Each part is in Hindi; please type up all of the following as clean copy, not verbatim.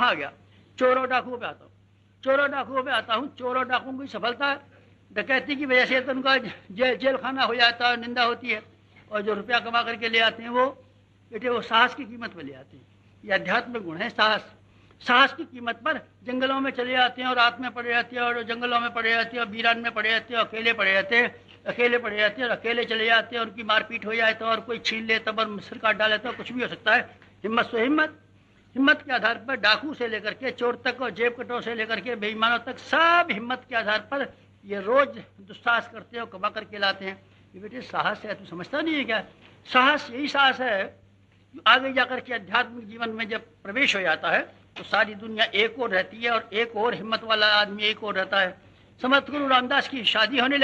कहाँ गया? चोरों डाकुओं पे आता हूँ, चोरों डाकुओं पे आता हूँ। चोरों डाकुओं की सफलता डकैती की वजह से तो उनका जेल खाना हो जाता है, निंदा होती है। और जो रुपया कमा करके ले आते हैं वो बेटे वो साहस की कीमत पर ले आते हैं। ये अध्यात्म गुण है साहस। साहस की कीमत पर जंगलों में चले जाते हैं और रात में पड़े रहते हैं और जंगलों में पड़े रहते हैं और बीरान में पड़े रहते हैं, अकेले पड़े रहते हैं, अकेले पड़े रहते हैं और अकेले चले जाते हैं। उनकी मारपीट हो जाए तो और कोई छीन ले तब और सिर काट डाले तो कुछ भी हो सकता है। हिम्मत से हिम्मत, हिम्मत के आधार पर डाकू से लेकर के चोर तक और जेब कटों से लेकर के बेईमानों तक सब हिम्मत के आधार पर ये रोज दुस्साहस करते हैं और कमा करके लाते हैं। ये बेटे साहस है, तू समझता नहीं है क्या? साहस यही साहस है। आगे जाकर के आध्यात्मिक जीवन में जब प्रवेश हो जाता है तो सारी दुनिया एक और रहती है और एक और हिम्मत वाला आदमी एक और रहता है। समर्थ गुरु रामदास की शादी होने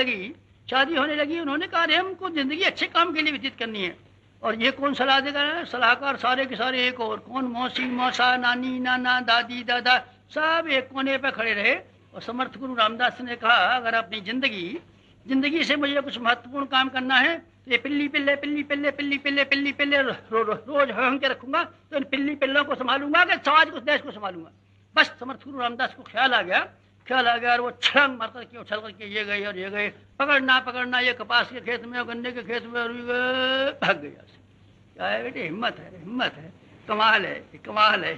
लगी। उन्होंने कहा अरे हमको जिंदगी अच्छे काम के लिए व्यतीत करनी है। और ये कौन सलाह देगा? सलाहकार सारे के सारे एक और। कौन? मौसी मौसा, नानी नाना, दादी दादा, सब एक कोने पे खड़े रहे। और समर्थ गुरु रामदास ने कहा अगर अपनी जिंदगी से मुझे कुछ महत्वपूर्ण काम करना है तो ये पिल्ली पिल्ले पिल्ली पिल्ले पिल्ली पिल्ले पिल्ली पिल्ले रोज हंग के रखूंगा, तो इन पिल्ली पिल्लों को संभालूंगा कि समाज को, देश को संभालूंगा। बस समर्थ गुरु रामदास को ख्याल आ गया और वो छलांग मार करके उछल करके ये गए और ये गए। पकड़ना ये कपास के खेत में और गन्ने के खेत में और भाग गया। क्या है बेटे? हिम्मत है, कमाल है,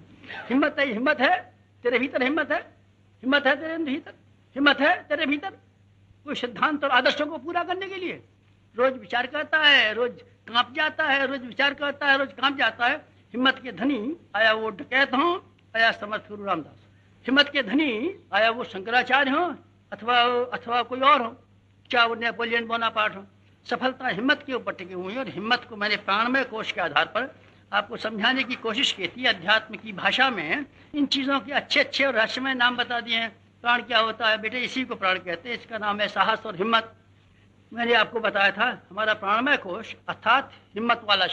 हिम्मत है तेरे भीतर, हिम्मत है तेरे भीतर, हिम्मत है तेरे भीतर। कोई सिद्धांत और आदर्शों को पूरा करने के लिए रोज विचार करता है, रोज कांप जाता है, रोज विचार करता है, रोज कांप जाता है। हिम्मत के धनी आया वो डकैत हो, आया समर्थ गुरु रामदास। हिम्मत के धनी आया वो शंकराचार्य हो अथवा कोई और हो, चाहे वो नेपोलियन बोनापार्ट हो। सफलता हिम्मत के ऊपर टिकी हुई है। और हिम्मत को मैंने प्राणमय कोश के आधार पर आपको समझाने की कोशिश की थी। अध्यात्म की भाषा में इन चीज़ों के अच्छे अच्छे और रहस्यमय नाम बता दिए हैं। प्राण क्या होता है बेटे? इसी को प्राण कहते हैं। इसका नाम है साहस और हिम्मत। मैंने आपको बताया था हमारा प्राणमय कोश अर्थात हिम्मत वाला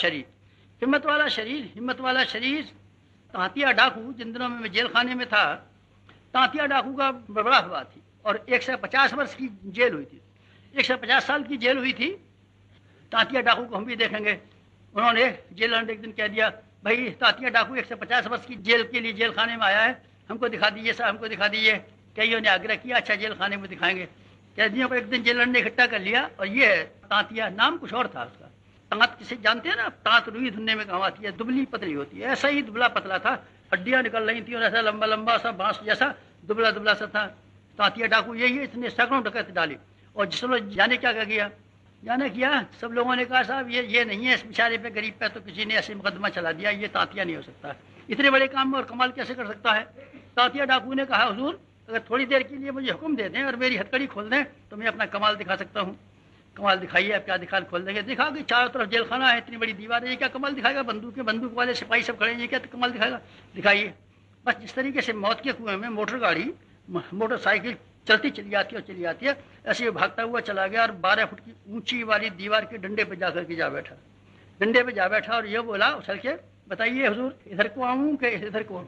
शरीर। तांतिया डाकू जिन दिनों में मैं जेल खाने में था, तांतिया डाकू का बड़ा हुआ थी और 150 वर्ष की जेल हुई थी, 150 साल की जेल हुई थी। तांतिया डाकू को हम भी देखेंगे। उन्होंने जेलर ने एक दिन कह दिया भाई तांतिया डाकू 150 वर्ष की जेल के लिए जेल खाने में आया है, हमको दिखा दीजिए साहब, हमको दिखा दीजिए। कईयों ने आग्रह किया अच्छा जेल खाने में दिखाएंगे। कैदियों को एक दिन जेलर ने इकट्ठा कर लिया और ये है तांतिया, नाम कुछ और था उसका। तांत किसे जानते हैं ना? तांत रुई धुनने में काम आती है, दुबली पतली होती है। ऐसा ही दुबला पतला था, हड्डियां निकल रही थी और ऐसा लंबा लंबा सा बांस जैसा दुबला दुबला सा था। तांतिया डाकू यही है। इसने सैकड़ों डकैत डाली और जिस लोग जाने क्या किया, सब लोगों ने कहा साहब ये नहीं है, इस बेचारे पे गरीब पे तो किसी ने ऐसे मुकदमा चला दिया, ये तांतिया नहीं हो सकता, इतने बड़े काम में और कमाल कैसे कर सकता है। तांतिया डाकू ने कहा हुजूर अगर थोड़ी देर के लिए मुझे हुक्म दे दें और मेरी हथकड़ी खोल दें तो मैं अपना कमाल दिखा सकता हूँ। कमाल दिखाइए, आप क्या दिखा? खोल देंगे। दिखा कि चारों तरफ जेल खाना है, इतनी बड़ी दीवार है, ये क्या कमाल दिखाएगा? बंदूक वाले सिपाही सब खड़े हैं, ये क्या कमाल दिखाएगा? दिखाइए। बस जिस तरीके से मौत के कुएं में मोटरसाइकिल चलती चली जाती है, ऐसे ही भागता हुआ चला गया और 12 फुट की ऊंची वाली दीवार के डंडे पे जाकर के जा बैठा और ये बोला उछल के बताइए हुजूर इधर को आऊं कि इधर को?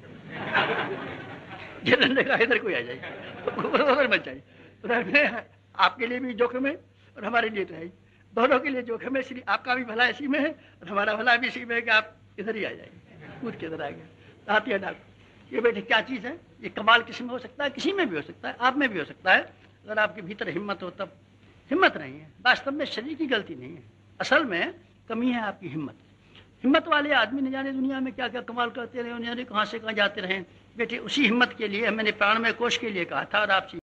जेलर ने कहा इधर को आ जाइए, उधर मत जाइए, उधर में आपके लिए भी जोखिम है और हमारे लिए तो है, दोनों के लिए जोखिम है। इसलिए आपका भी भला इसी में है और हमारा भला भी इसी में है कि आप इधर ही आ जाइए। कूद के इधर आ गया तांतिया डाकू। ये बेटे क्या चीज़ है? ये कमाल किसी में हो सकता है, किसी में भी हो सकता है, आप में भी हो सकता है। अगर आपके भीतर हिम्मत हो तब। हिम्मत नहीं है वास्तव में शरीर की गलती नहीं है, असल में कमी है आपकी हिम्मत। हिम्मत वाले आदमी न जाने दुनिया में क्या क्या कमाल करते रहे, न जाने कहाँ से कहाँ जाते रहे। बेटे उसी हिम्मत के लिए मैंने प्राणमय कोश के लिए कहा था और आपसे